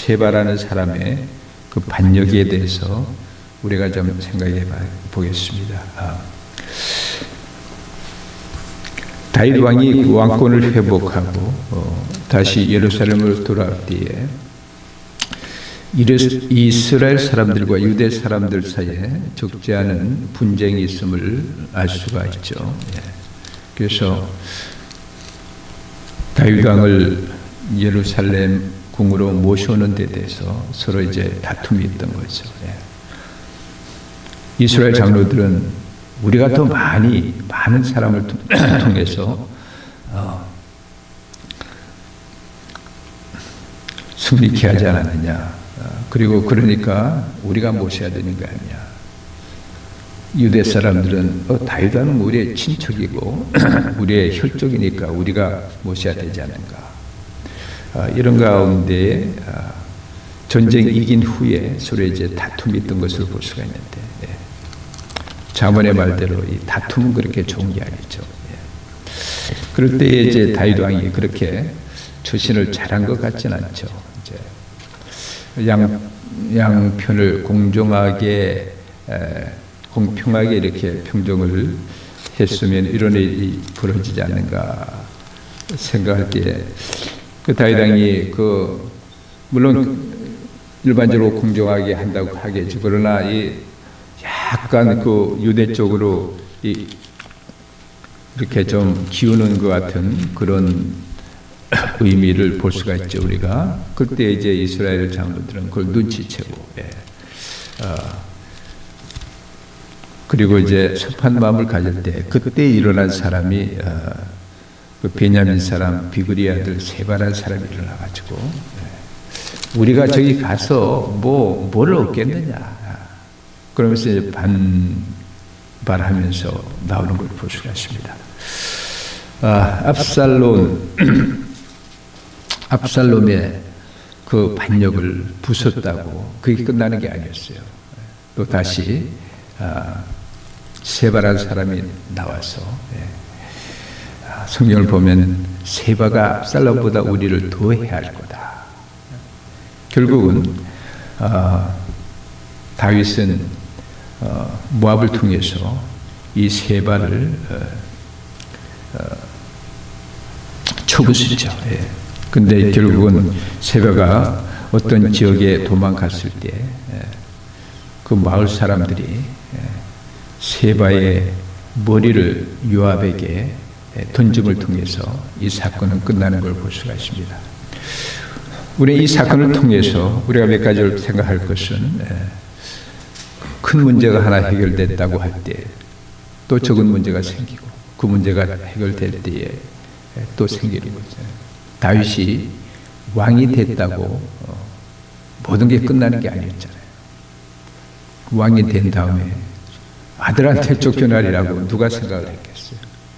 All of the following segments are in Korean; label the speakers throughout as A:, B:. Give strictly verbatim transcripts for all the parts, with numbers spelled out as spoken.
A: 세바라는 사람의 그 반역에 대해서 우리가 좀 생각해 보겠습니다. 아. 다윗 왕이 왕권을 회복하고 어, 다시 예루살렘으로 돌아올 때에 이스라엘 사람들과 유대 사람들 사이에 적지 않은 분쟁이 있음을 알 수가 있죠. 예. 그래서 다윗 왕을 예루살렘 궁으로 모셔오는 데 대해서 서로 이제 다툼이 있던 거죠. 예. 이스라엘 장로들은 우리가 더 많이 많은 사람을 통해서 어, 승리케 하지 않았느냐. 어, 그리고 그러니까 우리가 모셔야 되는 거 아니냐. 유대 사람들은 어, 다윗 왕은 우리의 친척이고 우리의 혈족이니까 우리가 모셔야 되지 않는가. 어, 이런 가운데 어, 전쟁 이긴 후에 서로 이제 다툼이 있던 것을 볼 수가 있는데. 예. 자문의 말대로 이 다툼은 그렇게 좋은 게 아니죠. 예. 그럴 때 이제 다윗 왕이 그렇게 처신을 잘한 것 같지는 않죠. 이제 양 양편을 공정하게 에, 공평하게 이렇게 평정을 했으면 이런 일이 벌어지지 않는가 생각할 때 그 다윗 왕이 그 물론 일반적으로 공정하게 한다고 하겠죠. 그러나 이 약간 그 유대 쪽으로 이 이렇게 좀 기우는 것 같은 그런 의미를 볼 수가 있죠. 우리가 그때 이제 이스라엘 장로들은 그걸 눈치채고, 예. 어, 그리고 이제 섭한 마음을 가질 때 그때 일어난 사람이 어, 그 베냐민 사람 비그리 아들 세바라는 사람이 일어나가지고, 예. 우리가 저기 가서 뭐 뭐를 얻겠느냐. 그러면서 이제 반발하면서 나오는 걸 볼 수가 있습니다. 아, 압살롬, 압살롬의 그 반역을 부쉈다고 그게 끝나는 게 아니었어요. 또 다시 아, 세바라는 사람이 나와서, 예. 아, 성경을 보면 세바가 압살롬보다 우리를 더 해야 할 거다. 결국은 아, 다윗은 어, 모압을 통해서 이 세바를 어, 어, 쳐부수죠. 예. 근데 결국은 세바가 어떤 지역에 도망갔을 때 그 마을 사람들이 예, 세바의 머리를 요압에게 던짐을 통해서 이 사건은 끝나는 걸 볼 수가 있습니다. 우리 이 사건을 통해서 우리가 몇 가지를 생각할 것은 예, 큰 문제가 하나 해결됐다고 할 때 또 적은 문제가 생기고 그 문제가 해결될 때에 또 생기는 거죠. 다윗이 왕이 됐다고 모든 게 끝나는 게 아니었잖아요. 왕이 된 다음에 아들한테 쫓겨나리라고 누가 생각을 했겠어요.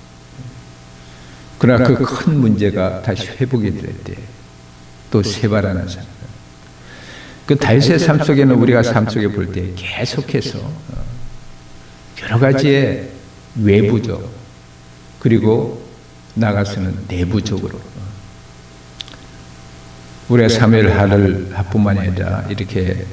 A: 그러나 그 큰 문제가 다시 회복이 될 때 또 세바라는 사람, 그 다윗의 삶 속에는 우리가 삶 속에 볼 때 계속해서 여러 가지의 외부적 그리고 나가서는 내부적으로 우리가 사무엘 하를 하뿐만 아니라 이렇게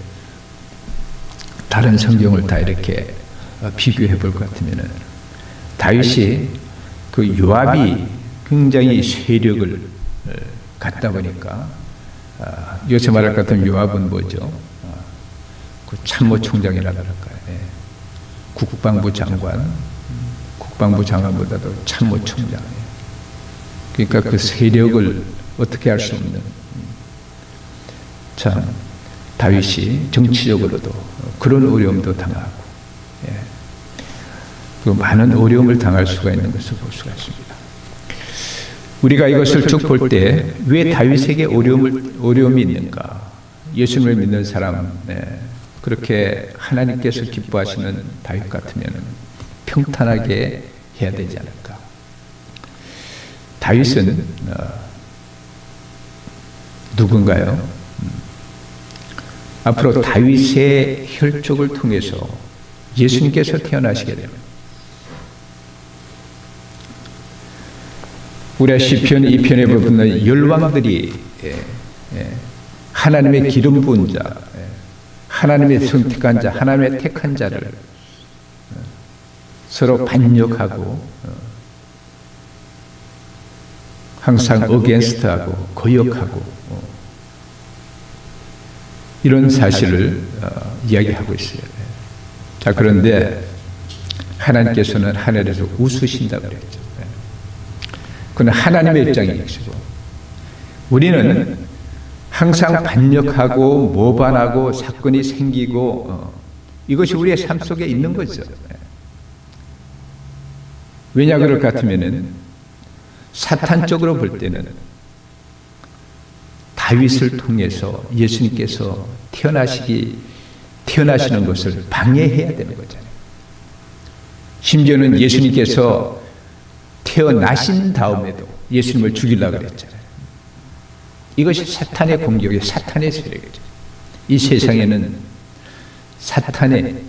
A: 다른 성경을 다 이렇게 비교해 볼 것 같으면은 다윗이 그 요압이 굉장히 세력을 갖다 보니까 요새 말할 것 같으면 요압은 뭐죠? 그 참모총장이라 그럴까요? 예. 국방부 장관, 국방부 장관보다도 참모총장. 그러니까 그 세력을 어떻게 할 수 없는. 참 다윗이 정치적으로도 그런 어려움도 당하고, 예. 그 많은 어려움을 당할 수가 있는 것을 볼 수가 있습니다. 우리가 이것을 쭉 볼 때 왜 다윗에게 어려움을, 어려움이 있는가? 예수님을 믿는 사람, 네, 그렇게 하나님께서 기뻐하시는 다윗 같으면 평탄하게 해야 되지 않을까? 다윗은 어, 누군가요? 음. 앞으로 다윗의 혈족을 통해서 예수님께서 태어나시게 됩니다. 우리가 시편 이 편에 보면 열왕들이 예, 예, 하나님의 기름 부은 자, 하나님의 선택한 자, 하나님의 택한 자를 서로 반역하고 항상 어게인스트하고 거역하고 이런 사실을 이야기하고 있어요. 자, 그런데 하나님께서는 하늘에서 웃으신다고 그랬죠. 그건 하나님의 입장이시고, 우리는 항상 반역하고 모반하고 사건이 생기고 어, 이것이 우리의 삶 속에 있는 거죠. 왜냐 그럴 것 같으면은 사탄적으로 볼 때는 다윗을 통해서 예수님께서 태어나시기 태어나시는 것을 방해해야 되는 거잖아요. 심지어는 예수님께서 태어나신 다음에도 예수님을 죽이려고 그랬잖아요. 이것이 사탄의 공격이 사탄의 세력이죠. 이 세상에는 사탄의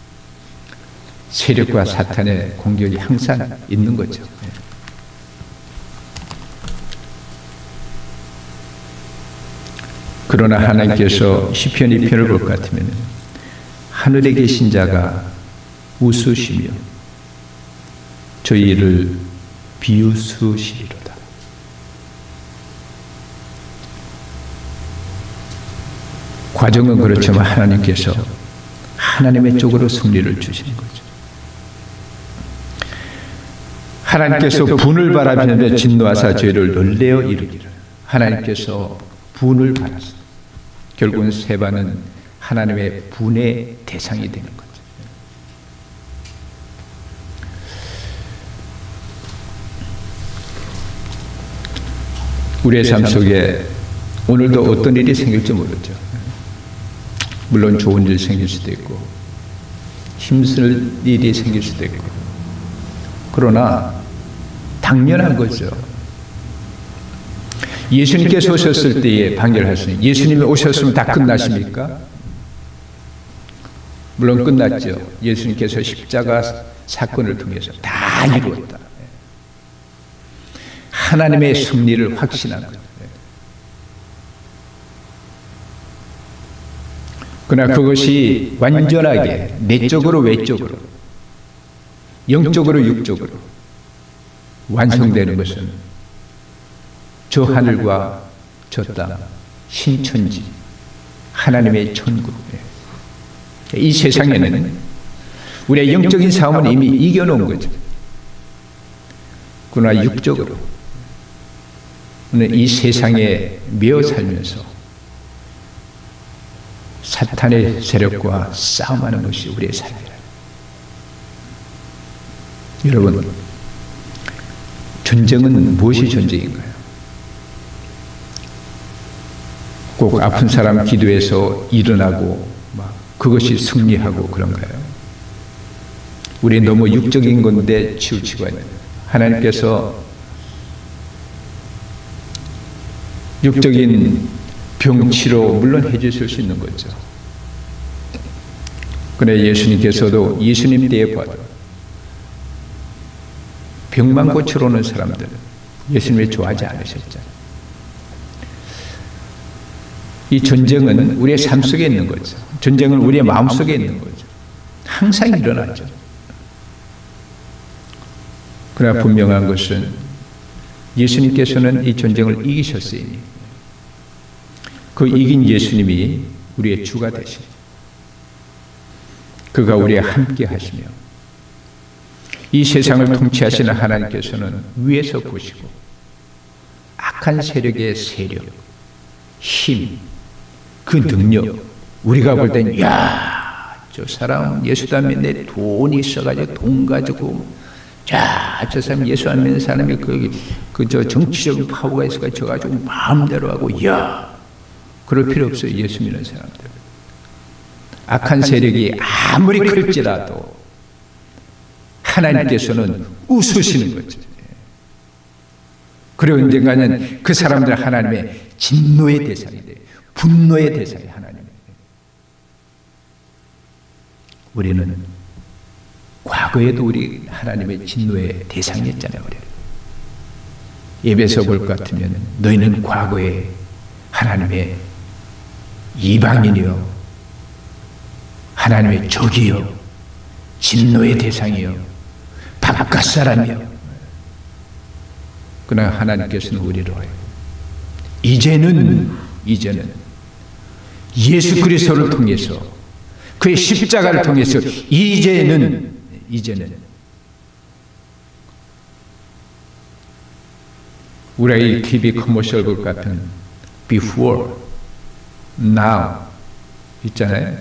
A: 세력과 사탄의 공격이 항상 있는 거죠. 그러나 하나님께서 시편 이 편을 볼 것 같으면 하늘에 계신 자가 웃으시며 저희를 비웃으시리로다. 과정은 그렇지만 하나님께서 하나님의 쪽으로 승리를 주시는 거죠. 하나님께서 분을 바라시며 진노하사 죄를 놀래어 이르기를. 하나님께서 분을 바라서 결국은 세바는 하나님의 분의 대상이 되는 거죠. 우리의 삶 속에 오늘도 어떤 일이 생길지 모르죠. 물론 좋은 일이 생길 수도 있고 힘쓸 일이 생길 수도 있고, 그러나 당연한 거죠. 예수님께서 오셨을 때에 판결할 수 있는, 예수님이 오셨으면 다 끝나십니까? 물론 끝났죠. 예수님께서 십자가 사건을 통해서 다 이루었다. 하나님의 승리를 확신한 거예요. 그러나 그것이 완전하게 내적으로 외적으로 영적으로 육적으로 완성되는 것은 저 하늘과 저 땅, 신천지, 하나님의 천국, 이 세상에는 우리의 영적인 싸움은 이미 이겨놓은 거죠. 그러나 육적으로 이 세상에 매어 살면서 사탄의 세력과 싸움하는 것이 우리의 삶이라. 여러분, 전쟁은 무엇이 전쟁인가요? 꼭 아픈 사람 기도해서 일어나고 막 그것이 승리하고 그런가요? 우리 너무 육적인 건데 치우치고 있는, 하나님께서 육적인 병치료 물론 해주실 수 있는 거죠. 그런데 예수님께서도 예수님 때에 봐도 병만 고치러 오는 사람들 예수님을 좋아하지 않으셨잖아요. 이 전쟁은 우리의 삶 속에 있는 거죠. 전쟁은 우리의 마음 속에 있는 거죠. 항상 일어나죠. 그러나 분명한 것은 예수님께서는 이 전쟁을 이기셨으니 그 이긴 예수님이 우리의 주가 되시니 그가 우리와 함께 하시며 이 세상을 통치하시는 하나님께서는 위에서 보시고 악한 세력의 세력, 힘, 그 능력, 우리가 볼 땐 야, 저 사람 예수 안 믿는데 돈이 있어가지고 돈 가지고, 자, 저 사람 예수 안 믿는 사람이 그, 그 저 정치적인 파워가 있어가지고 저 가지고 마음대로 하고, 야, 그럴 필요 없어요. 예수 믿는 사람들. 악한 세력이 아무리 클지라도 하나님께서는 웃으시는 거죠. 그리고 언젠가는 그 사람들 하나님의 진노의 대상이 돼요. 분노의 대상이 하나님이에요. 우리는 과거에도 우리 하나님의 진노의 대상이었잖아요. 우리는. 예배에서 볼 것 같으면 너희는 과거에 하나님의 이방인이요, 하나님의 적이요, 진노의 대상이요, 바깥 사람이요. 그러나 하나님께서는 우리로 이제는 이제는 예수 그리스도를 통해서, 그의 십자가를 통해서 이제는 이제는 우리의 티비 커머셜 볼 같은 before, now 있잖아요.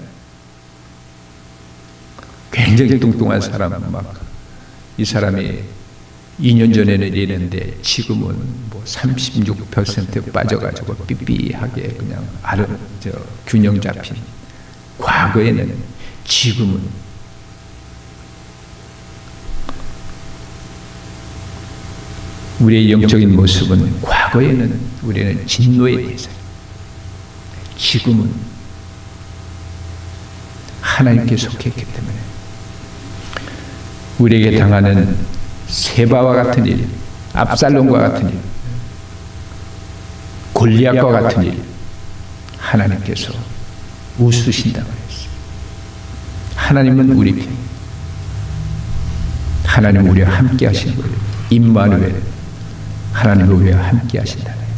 A: 굉장히 뚱뚱한 사람, 막 이 사람이 이 년 전에는 이랬는데 지금은 뭐 삼십육 퍼센트 빠져가지고 삐삐하게 그냥 아름 저 균형 잡힌. 과거에는, 지금은 우리의 영적인 모습은, 과거에는 우리는 진노의 대상, 지금은 하나님께 속했기 때문에 우리에게 당하는 세바와 같은 일, 압살롬과 같은 일, 골리앗과 같은 일, 하나님께서 웃으신다고 했어요. 하나님은 우리 편, 하나님은 우리와 함께 하신 거예요. 임마누엘, 하나님은 우리와 함께 하신다.